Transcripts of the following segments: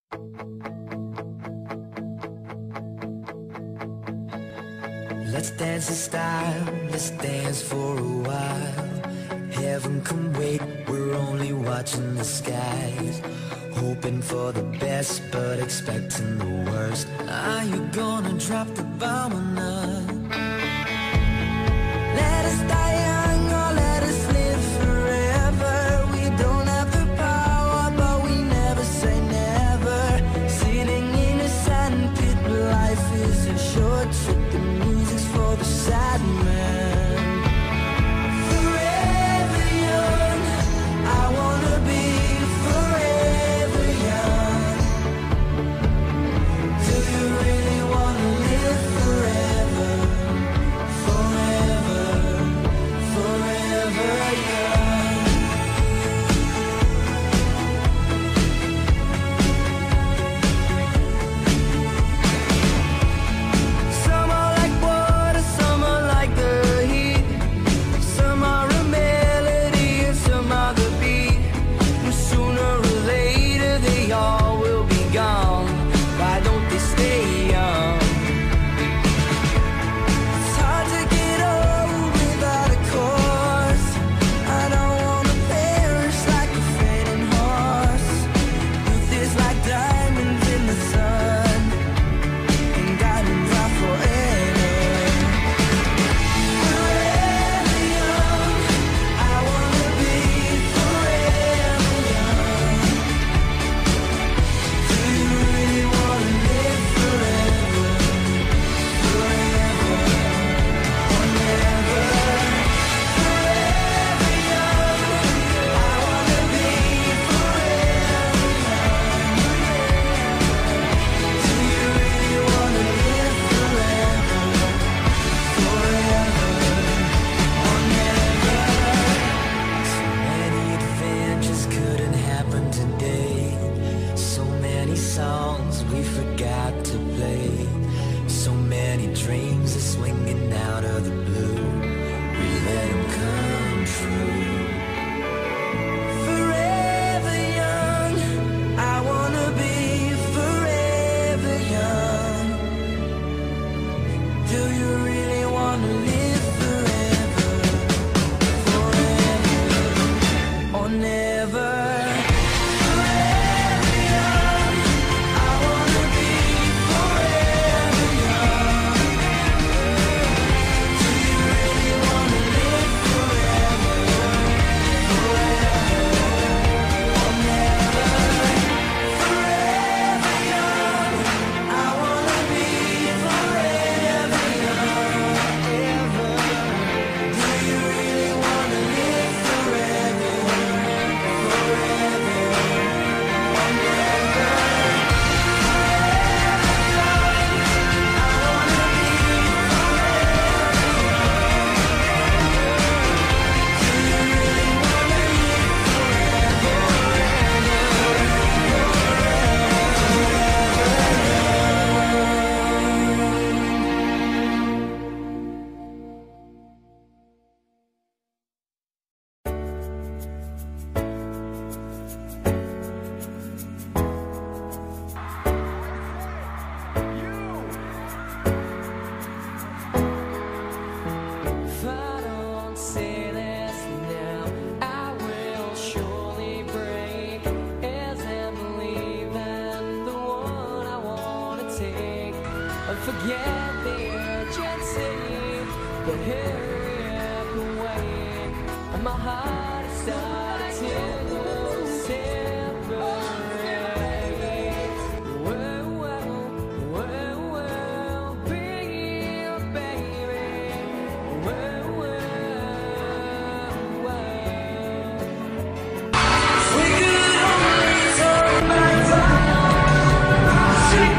Let's dance in style, let's dance for a while. Heaven can wait, we're only watching the skies. Hoping for the best, but expecting the worst. Are you gonna drop the bomb or not? Let us die young or let us live forever. We don't have the power, but we never say never. Sitting in a sandpit, life is a short trip. The music's for the sad man. Forever young, I wanna be forever young. Do you really wanna live forever? Forever, forever young. Some are like water, some are like the heat. Some are a melody and some are the beat. And sooner or later they all will be gone. Why don't they stay young? It's hard to get old without a cause. I don't wanna perish like a fading horse. Youth is like diamonds in the sun, and diamonds are forever. Forever young, I wanna be forever young. Do you really wanna live forever? Forever or never. Forever young, I wanna be forever young. Do you really wanna live forever? Forever or never. So many adventures couldn't happen today. So many songs we forgot to play. So many dreams are swinging out of the blue. We let them come true. Forever young, I wanna be forever young. Do you really wanna live forever? Forever or never. Forever young, I wanna be forever young. Do you really wanna live forever? Forever or never. Forever young, I wanna be forever young. Ever. Do you really wanna live forever? Forever or never. If I don't say this now, I will surely break. Isn't leaving the one I wanna take? I forget the urgency, but hurry up and wait. And my heart is starting to separate. Whoa, whoa, whoa, whoa, baby, baby. Whoa, whoa, whoa. We could only turn back time.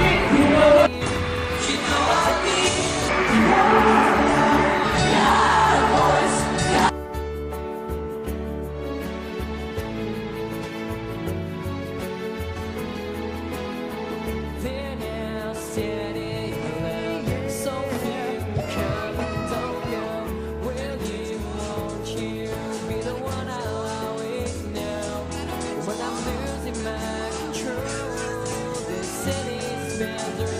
You know I need your voice. misery.